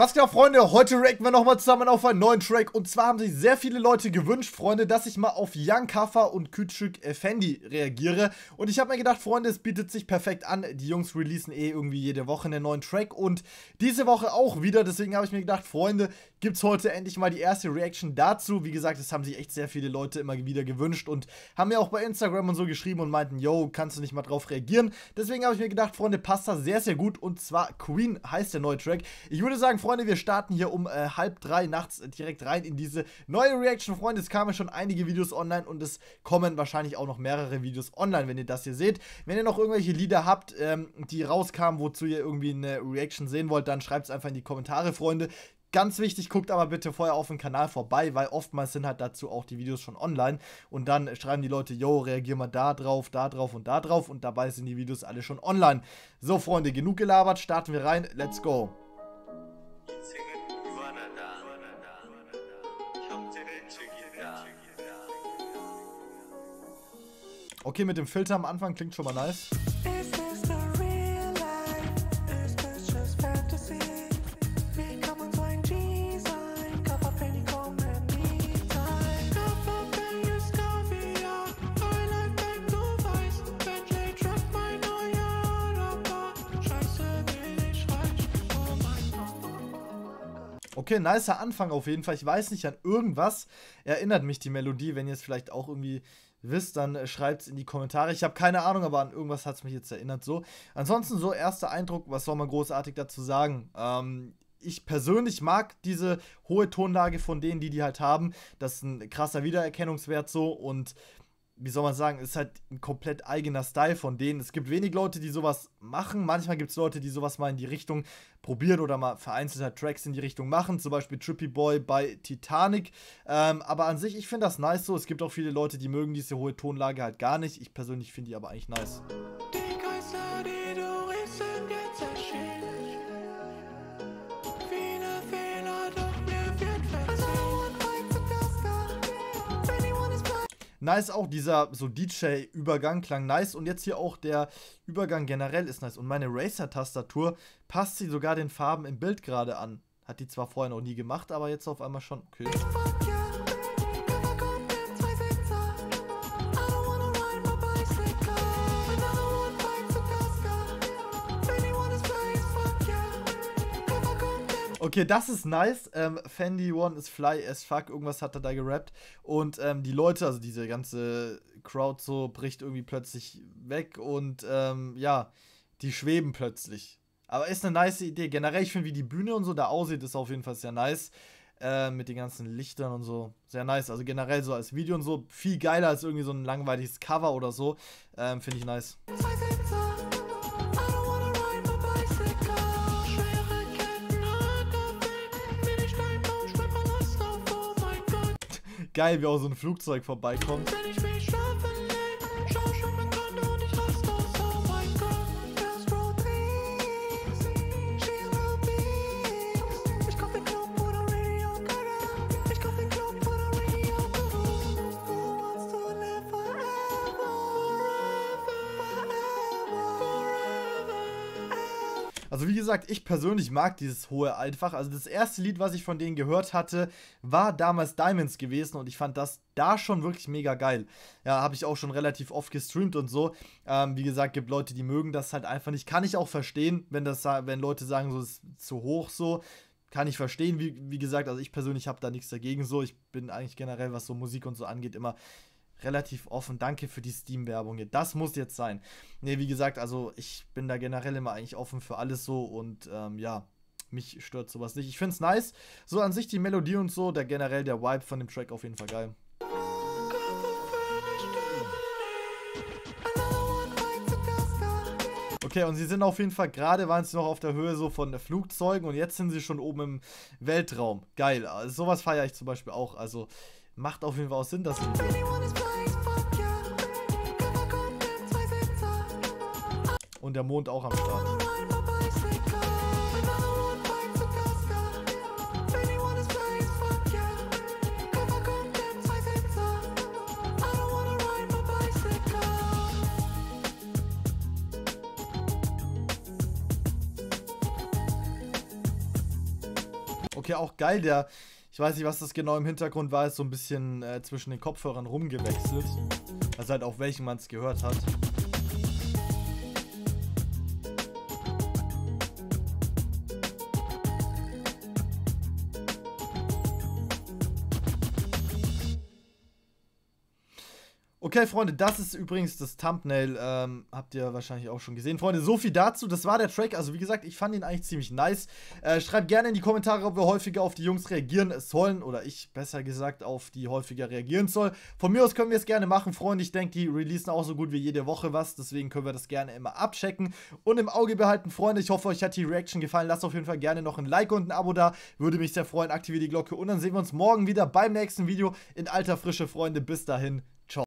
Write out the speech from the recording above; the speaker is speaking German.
Was geht, Freunde? Heute reacten wir nochmal zusammen auf einen neuen Track. Und zwar haben sich sehr viele Leute gewünscht, Freunde, dass ich mal auf Young Kaffa und Küçük Efendi reagiere. Und ich habe mir gedacht, Freunde, es bietet sich perfekt an. Die Jungs releasen irgendwie jede Woche einen neuen Track. Und diese Woche auch wieder. Deswegen habe ich mir gedacht, Freunde, gibt es heute endlich mal die erste Reaction dazu. Wie gesagt, es haben sich echt sehr viele Leute immer wieder gewünscht. Und haben mir auch bei Instagram und so geschrieben und meinten, yo, kannst du nicht mal drauf reagieren? Deswegen habe ich mir gedacht, Freunde, passt das sehr, sehr gut. Und zwar Queen heißt der neue Track. Ich würde sagen, Freunde, wir starten hier um 2:30 nachts direkt rein in diese neue Reaction. Freunde, es kamen schon einige Videos online und es kommen wahrscheinlich auch noch mehrere Videos online, wenn ihr das hier seht. Wenn ihr noch irgendwelche Lieder habt, die rauskamen, wozu ihr irgendwie eine Reaction sehen wollt, dann schreibt es einfach in die Kommentare, Freunde. Ganz wichtig, guckt aber bitte vorher auf den Kanal vorbei, weil oftmals sind halt dazu auch die Videos schon online und dann schreiben die Leute, yo, reagier mal da drauf und da drauf und dabei sind die Videos alle schon online. So, Freunde, genug gelabert, starten wir rein, let's go. Okay, mit dem Filter am Anfang klingt schon mal nice. Okay, nicer Anfang auf jeden Fall. Ich weiß nicht, an irgendwas erinnert mich die Melodie. Wenn ihr es vielleicht auch irgendwie wisst, dann schreibt es in die Kommentare. Ich habe keine Ahnung, aber an irgendwas hat es mich jetzt erinnert. So. Ansonsten so erster Eindruck, was soll man großartig dazu sagen? Ich persönlich mag diese hohe Tonlage von denen, die halt haben. Das ist ein krasser Wiedererkennungswert so und wie soll man sagen, ist halt ein komplett eigener Style von denen. Es gibt wenig Leute, die sowas machen. Manchmal gibt es Leute, die sowas mal in die Richtung probieren oder mal vereinzelt halt Tracks in die Richtung machen. Zum Beispiel Trippy Boy bei Titanic. Aber an sich, ich finde das nice so. Es gibt auch viele Leute, die mögen diese hohe Tonlage halt gar nicht. Ich persönlich finde die aber eigentlich nice. Die Geister, die du riechst, sind jetzt erschienen. Viele Fehler, doch mir wird verziehen. Nice auch, dieser so DJ-Übergang klang nice und jetzt hier auch der Übergang generell ist nice und meine Razer-Tastatur passt sie sogar den Farben im Bild gerade an. Hat die zwar vorher noch nie gemacht, aber jetzt auf einmal schon. Okay. Okay, das ist nice. Fendi One is fly as fuck. Irgendwas hat er da gerappt. Und die Leute, also diese ganze Crowd so, bricht irgendwie plötzlich weg. Und ja, die schweben plötzlich. Aber ist eine nice Idee. Generell, ich finde, wie die Bühne und so da aussieht, ist auf jeden Fall sehr nice. Mit den ganzen Lichtern und so. Sehr nice. Also generell so als Video und so. Viel geiler als irgendwie so ein langweiliges Cover oder so. Finde ich nice. Geil, wie auch so ein Flugzeug vorbeikommt. Also wie gesagt, ich persönlich mag dieses hohe einfach. Also das erste Lied, was ich von denen gehört hatte, war damals Diamonds gewesen und ich fand das da schon wirklich mega geil. Ja, habe ich auch schon relativ oft gestreamt und so. Wie gesagt, gibt Leute, die mögen das halt einfach nicht. Kann ich auch verstehen, wenn Leute sagen, so ist zu hoch so. Kann ich verstehen, wie gesagt, also ich persönlich habe da nichts dagegen so. Ich bin eigentlich generell, was so Musik und so angeht, immer relativ offen. Danke für die Steam-Werbung hier. Das muss jetzt sein. Ne, wie gesagt, also ich bin da generell immer eigentlich offen für alles so und ja, mich stört sowas nicht. Ich finde es nice. So an sich die Melodie und so, generell der Vibe von dem Track auf jeden Fall geil. Okay, und sie sind auf jeden Fall, gerade waren sie noch auf der Höhe so von Flugzeugen und jetzt sind sie schon oben im Weltraum. Geil. Also sowas feiere ich zum Beispiel auch. Also macht auf jeden Fall auch Sinn, das Video. Und der Mond auch am Start. Okay, auch geil, ich weiß nicht, was das genau im Hintergrund war, ist so ein bisschen zwischen den Kopfhörern rumgewechselt. Also halt auf welchen man es gehört hat. Okay, Freunde, das ist übrigens das Thumbnail, habt ihr wahrscheinlich auch schon gesehen. Freunde, so viel dazu, das war der Track, also wie gesagt, ich fand ihn eigentlich ziemlich nice. Schreibt gerne in die Kommentare, ob wir häufiger auf die Jungs reagieren sollen, oder ich, besser gesagt, auf die häufiger reagieren soll. Von mir aus können wir es gerne machen, Freunde, ich denke, die releasen auch so gut wie jede Woche was, deswegen können wir das gerne immer abchecken und im Auge behalten, Freunde. Ich hoffe, euch hat die Reaction gefallen, lasst auf jeden Fall gerne noch ein Like und ein Abo da, würde mich sehr freuen, aktiviert die Glocke und dann sehen wir uns morgen wieder beim nächsten Video in alter Frische, Freunde, bis dahin.